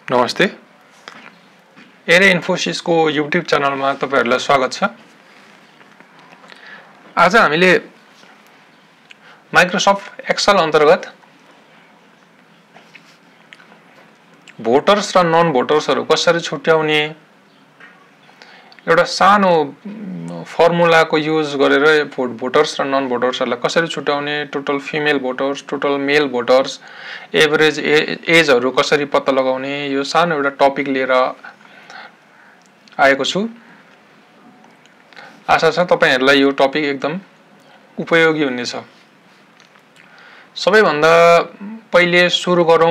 नमस्ते। एरे इन्फोसिस को युट्युब च्यानलमा तपाईहरुलाई स्वागत छ। आज हामीले माइक्रोसफ्ट एक्सेल अन्तर्गत भोटर्स र नन भोटर्सहरु कसरी छुट्याउने एउटा सानो फर्मुलाको युज गरेर भोटर्स र नन भोटर्सहरुलाई कसरी छुट्याउने, total female voters, total male voters, average एजहरु कसरी पत्ता लगाउने, यो सानो एउटा टपिक लिएर आएको छु। आशा छ तपाईहरुलाई यो टपिक एकदम उपयोगी हुनेछ। सबैभन्दा पहिले सुरु गरौं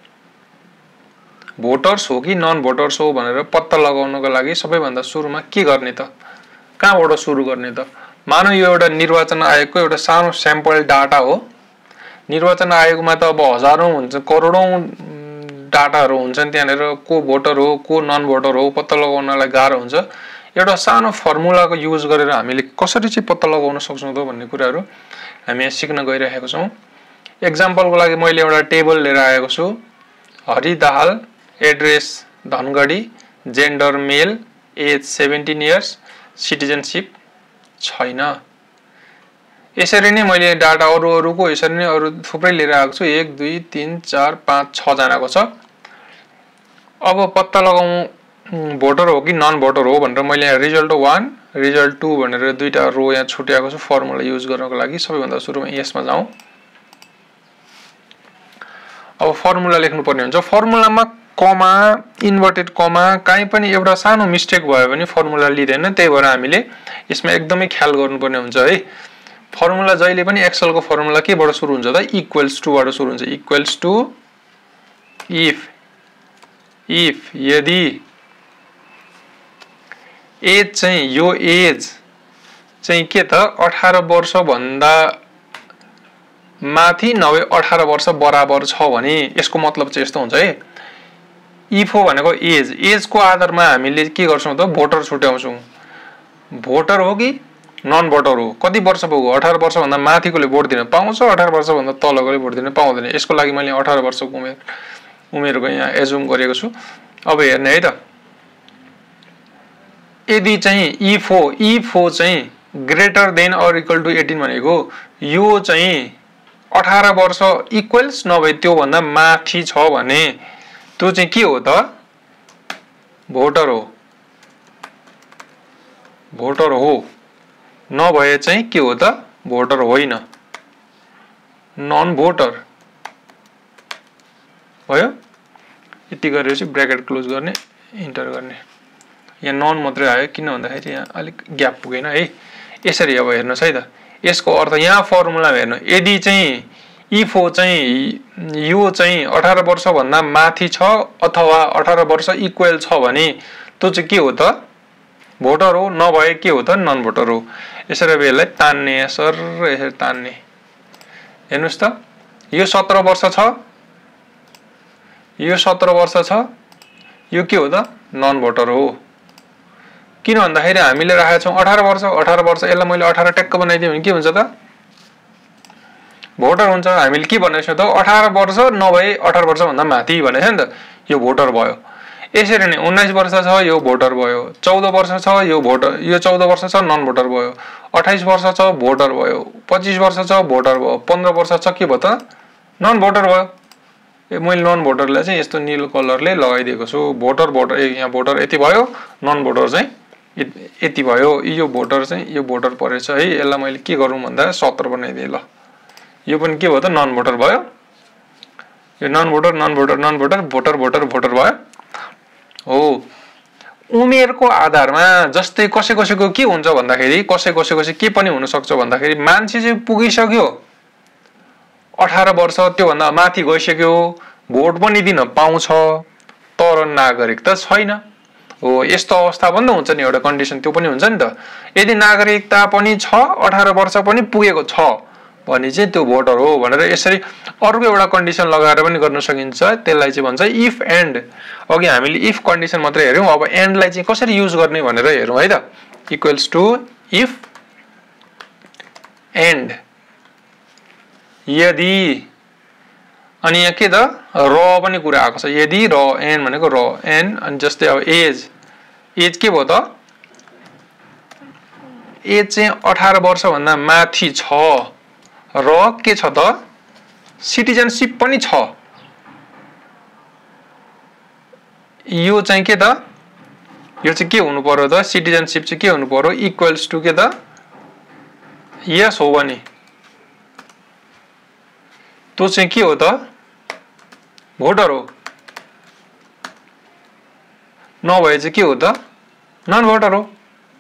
भोटर्स हो कि नन भोटर्स हो भनेर पत्ता लगाउनको लागि सबैभन्दा सुरुमा के गर्ने त, कहाँबाट सुरु गर्ने त। मानौ यो एउटा निर्वाचन आयोगको एउटा सानो स्याम्पल डाटा हो। निर्वाचन आयोगमा त अब हजारौं हुन्छ, करोडौं डाटाहरु हुन्छन्, त्यहाँनेर को भोटर हो को नन भोटर हो पत्ता लगाउनलाई गाह्रो हुन्छ। एउटा सानो फर्मुलाको युज गरेर हामीले कसरी चाहिँ पत्ता लगाउन सक्छौं त भन्ने कुराहरु हामी यहाँ सिक्न गइरहेका छौं। एक्जाम्पलको लागि मैले एउटा टेबल लिएर आएको छु। Hari Dahal, address Dhangadhi, gender male, age 17 years, citizenship छैन। यसरी नै मैले डाटा अरुको यसरी नै अरु थुप्रै लिएर आएको छु। 1 2 3 4 5 6 जनाको छ। अब पत्ता लगाउँ भोटर हो कि नन भोटर हो भनेर मैले यहाँ रिजल्ट 1 रिजल्ट 2 भनेर दुईटा रो यहाँ छुट्याएको छु फर्मुला युज गर्नको लागि। सबैभन्दा सुरुमा यसमा जाउँ। अब फर्मुला लेख्नु पर्ने हुन्छ। फर्मुलामा कमा, इन्भर्टेड कमा काहीँ पनि एउटा सानो मिस्टेक भयो भने फर्मुला लिदैन। त्यही भएर हामीले यसमा एकदमै ख्याल गर्नुपर्ने हुन्छ है। फर्मुला जहिले पनि एक्सेल को फर्मुला केबाट सुरु हुन्छ त, इक्वल्स टु बाट सुरु हुन्छ। इक्वल्स टु इफ यदि एज चाहिँ यो एज चाहिँ के त 18 वर्ष भन्दा माथि नभए 18 वर्ष बराबर छ भने यसको मतलब चाहिँ यस्तो हुन्छ है। इफ हो भनेको एज, एजको आधारमा हामीले के गर्छौं त भोटर छुट्याउँछौं। भोटर हो कि नन भोटर हो, कति वर्ष पुग्यो, 18 वर्ष भन्दा माथिकोले भोट दिन पाउँछ, 18 वर्ष भन्दा तलकोले भोट दिन पाउँदैन। यसको लागि मैले 18 वर्षको उमेरको यहाँ एजुम गरेको छु। अब हेर्ने है त। यदि चाहिँ इफ हो चाहिँ greater than or equal to 18 भनेको यो चाहिँ 18 वर्ष इक्वल्स नभए त्यो भन्दा माथि छ भने त्यो चाहिँ के हो त, भोटर हो। भोटर हो नभए चाहिँ के हो त, भोटर होइन, नन भोटर भयो। यति गरेपछि ब्र्याकेट क्लोज गर्ने, इन्टर गर्ने। यहाँ नन मात्रै आयो किन भन्दाखेरि यहाँ अलिक ग्याप पुगेन है। यसरी अब हेर्नुस् है त। यसको अर्थ यहाँ फर्मुला हेर्नु। यदि चाहिँ इफ हो चाहिँ यो चाहिँ 18 वर्ष भन्दा माथि छ अथवा 18 वर्ष इक्वल छ भने त्यो चाहिँ के हो त, भोटर हो, नभए के हो त, नन भोटर हो। यसरी अब यसलाई तान्ने, सर यसरी तान्ने। हेर्नुस् त, यो 17 वर्ष छ, यो 17 वर्ष छ, यो के हो त, नन भोटर हो। किन भन्दाखेरि हामीले राखेका छौं 18 वर्ष, यसलाई मैले 18 ट्याक्क बनाइदिएँ भने के हुन्छ त, भोटर हुन्छ। हामीले के भनेको छौं त, 18 वर्ष नभए 18 वर्ष भन्दा माथि भनेको छ नि त, यो भोटर भयो। यसरी नै 19 वर्ष छ, यो भोटर भयो। 14 वर्ष छ, यो भोटर, यो 14 वर्ष छ, नन भोटर भयो। 28 वर्ष छ, भोटर भयो। 25 वर्ष छ, भोटर भयो। 15 वर्ष छ, के भयो त, नन भोटर भयो। मैले नन भोटरलाई चाहिँ यस्तो नीलो कलरले लगाइदिएको छु। भोटर यहाँ भोटर यति भयो, नन भोटर चाहिँ यति भयो। यो भोटर चाहिँ यो भोटर परेछ है। यसलाई मैले के गरौँ भन्दा 17 बनाइदिएँ। ल यो पनि के भयो त, नन भोटर भयो। यो नन भोटर भोटर भयो हो। उमेरको आधारमा जस्तै कसैको के हुन्छ भन्दाखेरि कसैको के पनि हुन सक्छ भन्दाखेरि मान्छे चाहिँ पुगिसक्यो 18 वर्ष, त्यो भन्दा माथि गइसक्यो, भोट पनि दिन पाउँछ तर नागरिकता छैन हो। यस्तो अवस्था पनि त हुन्छ नि, एउटा कन्डिसन त्यो पनि हुन्छ नि त। यदि नागरिकता पनि छ, 18 वर्ष पनि पुगेको छ भने चाहिँ त्यो भोटर हो भनेर यसरी अर्को एउटा कन्डिसन लगाएर पनि गर्न सकिन्छ। त्यसलाई चाहिँ भन्छ इफ एन्ड। अघि हामीले इफ कन्डिसन मात्रै हेर्यौं, अब एन्डलाई चाहिँ कसरी युज गर्ने भनेर हेरौं है त। इक्वल्स टु इफ एन्ड यदि अनि यहाँ के त र पनि कुरा आएको छ यदि र एन भनेको र एन अनि जस्तै अब एज के भयो त एज चाहिँ 18 वर्ष भन्दा माथि छ र के छ त सिटिजनशिप पनि छ यो चाहिँ के त यो चाहिँ के हुनु पर्यो त सिटिजनशिप चाहिँ के हुनु पर्यो इक्वल्स टु के त यस हो भने त्यो चाहिँ के हो त भोटर हो नभए चाहिँ के हो त नन भोटर हो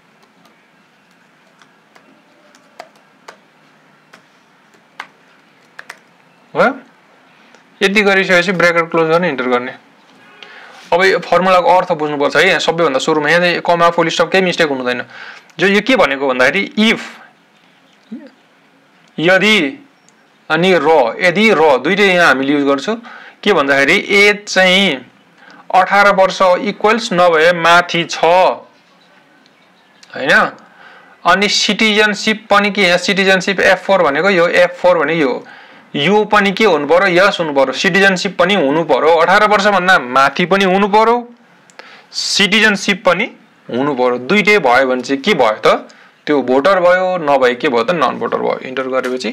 यति गरिसकेपछि ब्रेकेट क्लोज गर्ने इन्टर गर्ने अब यो फर्मुलाको अर्थ बुझ्नुपर्छ है यहाँ सबैभन्दा सुरुमा यहाँ कमा फुल स्टप केही मिस्टेक हुँदैन जो यो के भनेको भन्दाखेरि इफ यदि अनि र यदि र दुईटै यहाँ हामीले युज गर्छौँ के भन्दाखेरि एज चाहिँ 18 वर्ष इक्वल्स नभए माथि छ हैन अनि सिटिजनशिप पनि के यहाँ सिटिजनशिप F4 भनेको यो F4 भने यो पनि के हुनु पर्यो यस हुनु पर्यो सिटिजनशिप पनि हुनु पर्यो 18 वर्ष भन्दा माथि पनि हुनु पर्यो सिटिजनशिप पनि हुनु पर्यो दुईटै भयो भने चाहिँ के भयो त त्यो भोटर भयो नभए के भयो त नन भोटर भयो इन्टर गरेपछि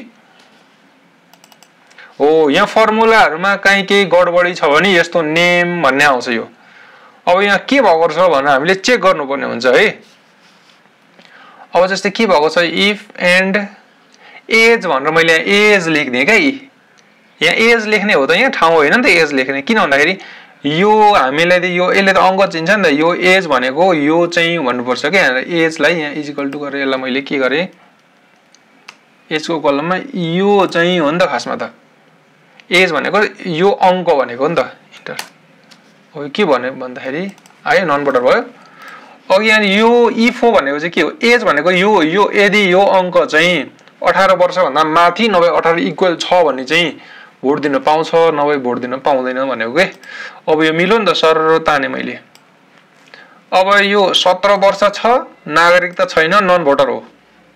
हो यहाँ फर्मुलाहरुमा कहीं केही गडबडी छ भने यस्तो नेम भन्ने आउँछ यो अब यहाँ के भएको छ भने हामीले चेक गर्नुपर्ने हुन्छ है अब जस्तै के भएको छ इफ एन्ड एज भनेर मैले एज लेख्दिए के यहाँ एज लेख्ने हो त यहाँ ठाउँ होइन नि त एज लेख्ने किन भन्दाखेरि यो हामीलाई त यो यसले त अंक चिन्छ नि त यो एज भनेको यो चाहिँ भन्नुपर्छ के एजलाई यहाँ इज इक्वल टु गरेर यसलाई मैले के गरे एज को कलममा यो चाहिँ हो नि त खासमा त एज भनेको यो अंक भनेको नि त इन्टर हो के भने भन्दाखेरि आयो नन भोटर भयो अघि यहाँ यो इफो भनेको चाहिँ के हो एज भनेको यो यदि यो अंक चाहिँ 18 वर्ष भन्दा माथि नभए 18 इक्वल छ भने चाहिँ भोट दिन पाउँछ नभए भोट दिन पाउँदैन भनेको के अब यो मिल्यो नि त सर ताने मैले अब यो 17 वर्ष छ नागरिकता छैन नन भोटर हो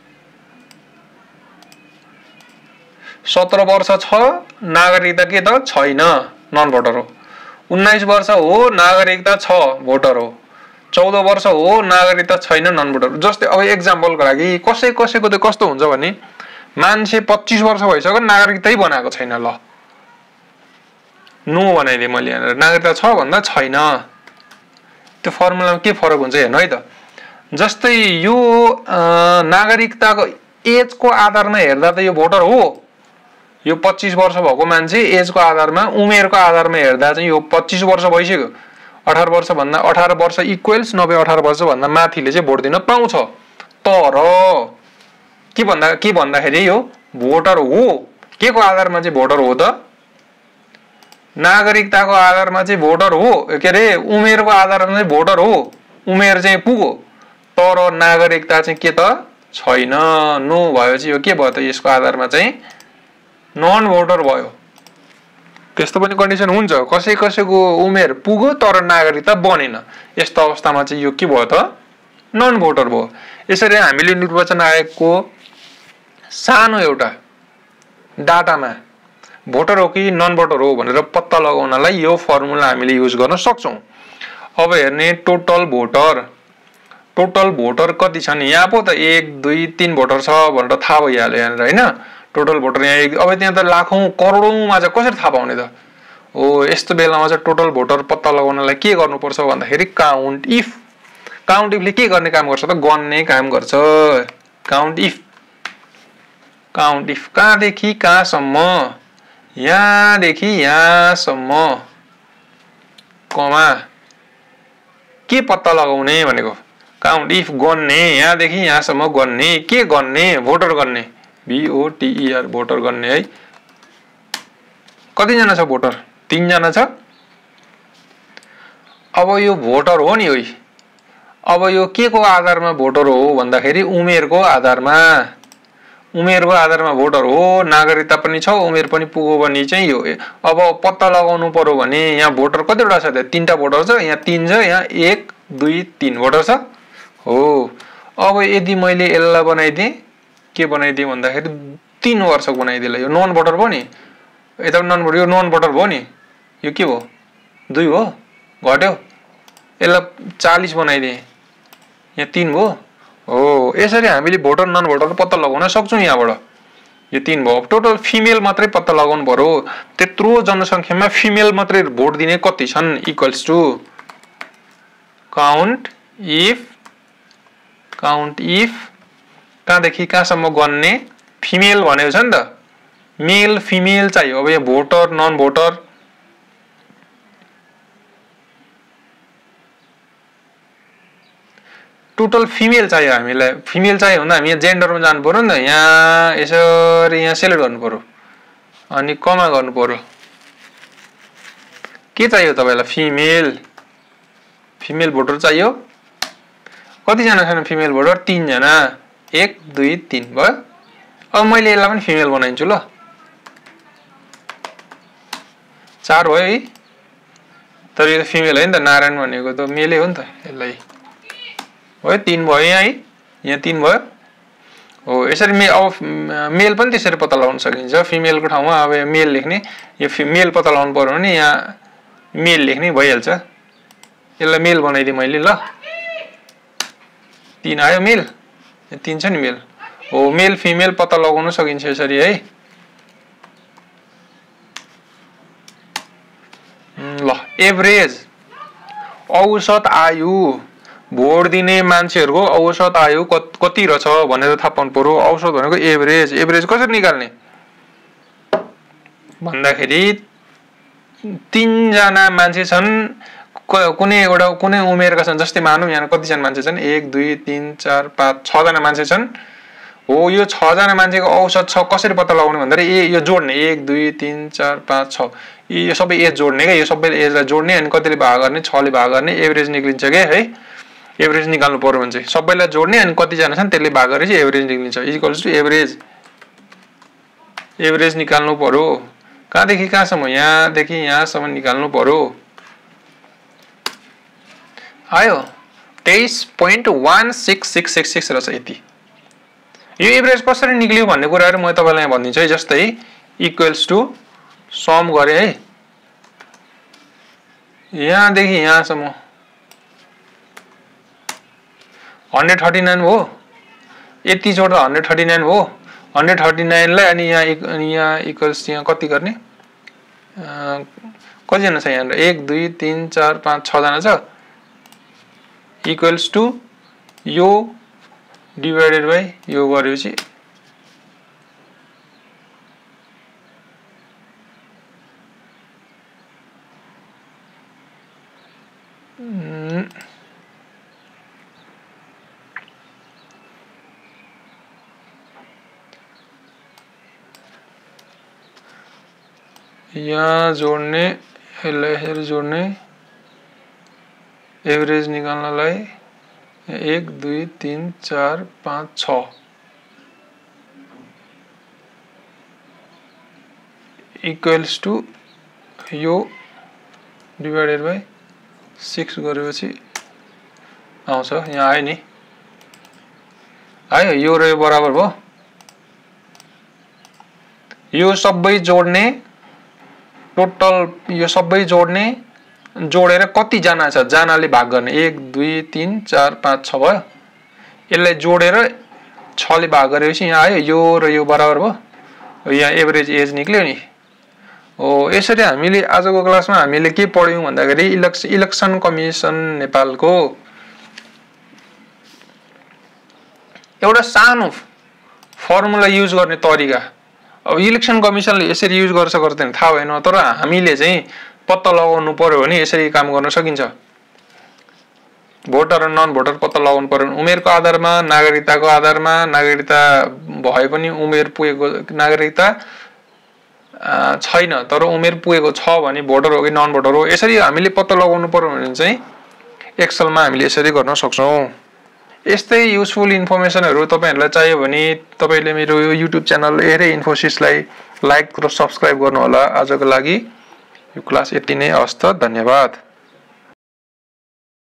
17 वर्ष छ नागरिकता के त छैन नन भोटर हो 19 वर्ष हो नागरिकता छ भोटर हो 14 वर्ष हो नागरिकता छैन नन भोटर जस्तै अब एक्जाम्पलको लागि कसैको त कस्तो हुन्छ भने मान्छे 25 वर्ष भइसक्यो नागरिकतै बनाएको छैन ल नो बनाइदिए मैले यहाँ नागरिकता छ भन्दा छैन त्यो फर्मुलामा के फरक हुन्छ हेर्नु है त जस्तै यो नागरिकताको एजको आधारमा हेर्दा त यो भोटर हो यो 25 वर्ष भएको मान्छे एजको आधारमा उमेरको आधारमा हेर्दा चाहिँ यो 25 वर्ष भइसक्यो 18 वर्ष भन्दा 18 वर्ष इक्वल्स नभए 18 वर्ष भन्दा माथिले चाहिँ भोट दिन पाउँछ तर के भन्दाखेरि यो भोटर हो के को आधारमा चाहिँ भोटर हो त नागरिकताको आधारमा चाहिँ भोटर हो के रे उमेरको आधारमा चाहिँ भोटर हो उमेर चाहिँ पुग्यो तर नागरिकता चाहिँ के त छैन नो भएपछि यो के भयो त यसको आधारमा चाहिँ नन भोटर भयो त्यस्तो पनि कन्डिसन हुन्छ कसैको उमेर पुग्यो तर नागरिकता बनेन यस्तो अवस्थामा चाहिँ यो के भयो त नन भोटर भयो यसरी हामीले निर्वाचन आयोगको सानो एउटा डाटामा भोटर हो कि नन भोटर हो भनेर पत्ता लगाउनलाई यो फर्मुला हामीले युज गर्न सक्छौं अब हेर्ने टोटल भोटर कति छन् यहाँ पो त 1 2 3 भोटर छ भनेर थाहा भइहाल्यो यहाँ हैन टोटल भोटर यहाँ अब त्यहाँ त लाखौं करोडौंमा चाहिँ कसरी थाहा पाउने त हो यस्तो बेलामा चाहिँ टोटल भोटर पत्ता लगाउनलाई के गर्नुपर्छ भन्दाखेरि काउन्ट इफले के गर्ने काम गर्छ त गन्ने काम गर्छ काउन्ट इफ कहाँदेखि कहाँसम्म यहाँदेखि यहाँसम्म कमा के पत्ता लगाउने भनेको काउन्ट इफ गन्ने यहाँदेखि यहाँसम्म गन्ने के गन्ने भोटर गन्ने VOTER भोटर गर्ने है कति जना छ भोटर 3 जना छ अब यो भोटर हो नि है अब यो के को आधारमा भोटर हो भन्दाखेरि उमेरको आधारमा भोटर हो नागरिकता पनि छ उमेर पनि पुग्यो भने चाहिँ यो अब पत्ता लगाउनु पर्यो भने यहाँ भोटर कतिवटा छ त 3टा भोटर छ यहाँ 3 छ यहाँ 1 2 3 भोटर छ हो अब यदि मैले यसलाई बनाइदिए के बनाइदिए भन्दाखेरि 3 वर्षको बनाइदिएला यो नन भोटर पनि यता नन भोटर, यो नन भोटर भयो नि, यो के भयो 2 हो, घट्यो, यसलाई 40 बनाइदिए, यहाँ 3 भयो हो। यसरी हामीले भोटर नन भोटर पत्ता लगाउन सक्छौँ यहाँबाट। यो 3 भयो। टोटल फिमेल मात्रै पत्ता लगाउनु पर्यो। त्यत्रो जनसङ्ख्यामा फिमेल मात्रै भोट दिने कति छन् इक्वल्स टु काउन्ट इफ कहाँदेखि कहाँसम्म गन्ने फिमेल भनेको छ नि त, मेल फिमेल चाहियो। अब यहाँ voter non voter total female चाहियो हामीलाई। फिमेल चाहियो भन्दा हामी यहाँ जेन्डरमा जानु पर्यो नि त, यहाँ यसरी यहाँ सेलेक्ट गर्नु पर्यो अनि कमा गर्नु पर्यो। के चाहियो तपाईँलाई? फिमेल भोटर चाहियो। कतिजना छन् फिमेल भोटर? 3 जना, 1 2 3 भयो। अब मैले यसलाई पनि फिमेल बनाइदिन्छु ल, 4 भयो है। तर यो फिमेल हो नि त, नारायण भनेको त मेलै हो नि त, यसलाई भयो 3 भयो यहाँ है, यहाँ 3 भयो हो। यसरी अब मेल पनि त्यसरी पत्ता लगाउन सकिन्छ। फिमेलको ठाउँमा अब मेल लेख्ने, यो मेल पत्ता लगाउनु पर्यो भने यहाँ मेल लेख्ने भइहाल्छ। यसलाई मेल बनाइदिएँ मैले ल, 3 आयो मेल, 3 छ नि मेल हो। मेल फिमेल पत्ता लगाउन सकिन्छ यसरी है ल। एभरेज औसत आयु, भोट दिने मान्छेहरूको औसत आयु कति रहेछ भनेर थाहा पाउनु पर्यो। औसत भनेको एभरेज। एभरेज कसरी निकाल्ने भन्दाखेरि 3 जना मान्छे छन्, कुनै उमेरका छन्। जस्तै मानौँ यहाँ कतिजना मान्छे छन्, 1 2 3 4 5 6 जना मान्छे छन् हो। यो 6 जना मान्छेको औसत छ कसरी पत्ता लगाउने भन्दाखेरि यो जोड्ने 1 2 3 4 5 6 यो सबै एज जोड्ने क्या, यो सबै एजलाई जोड्ने अनि कतिले भाग गर्ने, 6 ले भाग गर्ने, एभरेज निक्लिन्छ क्या है। एभरेज निकाल्नु पर्यो भने चाहिँ सबैलाई जोड्ने अनि कतिजना छन् त्यसले भाग गरेपछि एभरेज निक्लिन्छ इक्वल्स टु एभरेज। एभरेज निकाल्नु पर्यो। कहाँदेखि कहाँसम्म? यहाँदेखि यहाँसम्म निकाल्नु पर्यो। आयो 23.16666 रहेछ यति। यो एभरेज कसरी निक्लियो भन्ने कुराहरू म तपाईँलाई यहाँ भनिदिन्छु है। जस्तै इक्वल्स टु सम गरेँ है, यहाँदेखि यहाँसम्म 139 हो, यति जोड्दा 139 हो। 139 लाई अनि यहाँ इक्वल्स यहाँ कति गर्ने, कतिजना छ यहाँ? 1 2 3 4 5 6 जना छ। इक्वल्स टु यो डिभाइडेड बाई यो गरेपछि यहाँ जोड्ने, यसलाई यसरी जोड्ने, एभरेज निकाल्नलाई 1 2 3 4 5 6 इक्वल्स टु यो डिभाइडेड बाई 6 गरेपछि आउँछ। यहाँ आयो नि, आयो यो र यो बराबर भयो। यो सबै जोड्ने, टोटल यो सबै जोड्ने, जोडेर कति जना छ जनाले भाग गर्ने 1 2 3 4 5 6 भयो। यसलाई जोडेर 6 ले भाग गरेपछि यहाँ आयो, यो र यो बराबर भयो। यहाँ एभरेज एज निक्ल्यो नि हो। यसरी हामीले आजको क्लासमा हामीले के पढ्यौं भन्दाखेरि इलेक्सन कमिसन नेपालको एउटा सानो फर्मुला युज गर्ने तरिका। अब इलेक्सन कमिसनले यसरी युज गर्छ गर्दैन थाहा भएन, तर हामीले चाहिँ पत्ता लगाउनु पर्यो भने यसरी काम गर्न सकिन्छ। भोटर र नन भोटर पत्ता लगाउनु पर्यो भने उमेरको आधारमा, नागरिकताको आधारमा, नागरिकता भए पनि उमेर पुगेको, नागरिकता छैन तर उमेर पुगेको छ भने भोटर हो कि नन भोटर हो, यसरी हामीले पत्ता लगाउनु पर्यो भने चाहिँ एक्सेलमा हामीले यसरी गर्न सक्छौं। यस्तै युजफुल इन्फर्मेसनहरु तपाईहरुलाई चाहियो भने तपाईले मेरो यो युट्युब च्यानल हेरे इन्फोसिसलाई लाइक र सब्स्क्राइब गर्नु होला। आजको लागि यो क्लास यति नै। हस्त, धन्यवाद।